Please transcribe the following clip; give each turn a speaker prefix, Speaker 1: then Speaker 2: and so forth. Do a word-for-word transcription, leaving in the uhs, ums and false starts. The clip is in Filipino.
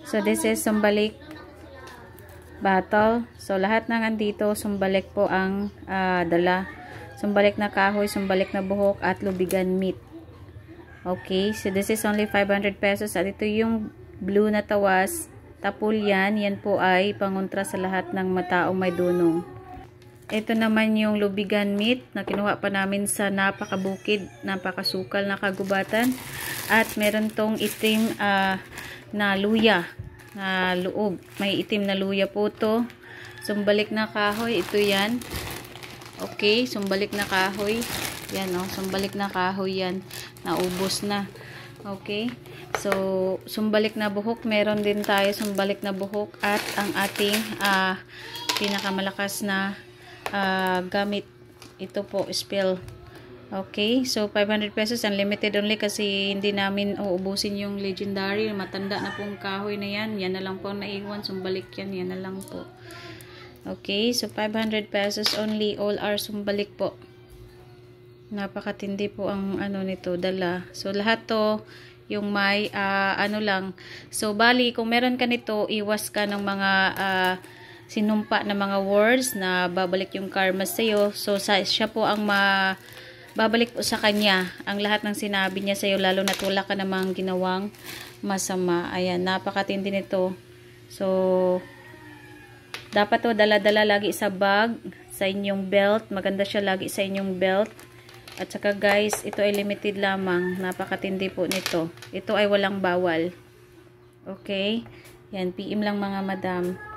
Speaker 1: So, this is sumbalik bottle. So, lahat ng andito, sumbalik po ang uh, dala. Sumbalik na kahoy, sumbalik na buhok, at lubigan meat. Okay, so this is only five hundred pesos. At ito yung blue na tawas, tapul yan. Yan po ay pangontra sa lahat ng mataong may dunong. Ito naman yung lubigan meat na kinuha pa namin sa napakabukid, napakasukal na kagubatan. At meron tong itim uh, na luya na loob. May itim na luya po to. Sumbalik na kahoy, ito yan. Okay, sumbalik na kahoy. Yan o, oh, sumbalik na kahoy yan. Naubos na. Okay, so sumbalik na buhok, meron din tayo sumbalik na buhok. At ang ating uh, pinakamalakas na Uh, gamit, ito po, spill. Okay, so five hundred pesos, unlimited only kasi hindi namin uubusin yung legendary. Matanda na pong kahoy na yan. Yan na lang po naiwan. Sumbalik yan. Yan na lang po. Okay, so five hundred pesos only. All are sumbalik po. Napakatindi po ang ano nito, dala. So lahat to yung may uh, ano lang. So bali, kung meron ka nito, iwas ka ng mga uh, sinumpa na mga words na babalik yung karma sa iyo. So sa, siya po ang ma, babalik po sa kanya ang lahat ng sinabi niya sa iyo, lalo na wala ka namang ginawang masama. Ayan, napakatindi nito. So dapat to dala-dala lagi sa bag, sa inyong belt. Maganda siya lagi sa inyong belt. At saka guys, ito ay limited lamang. Napakatindi po nito. Ito ay walang bawal. Okay? Yan, P M lang mga madam.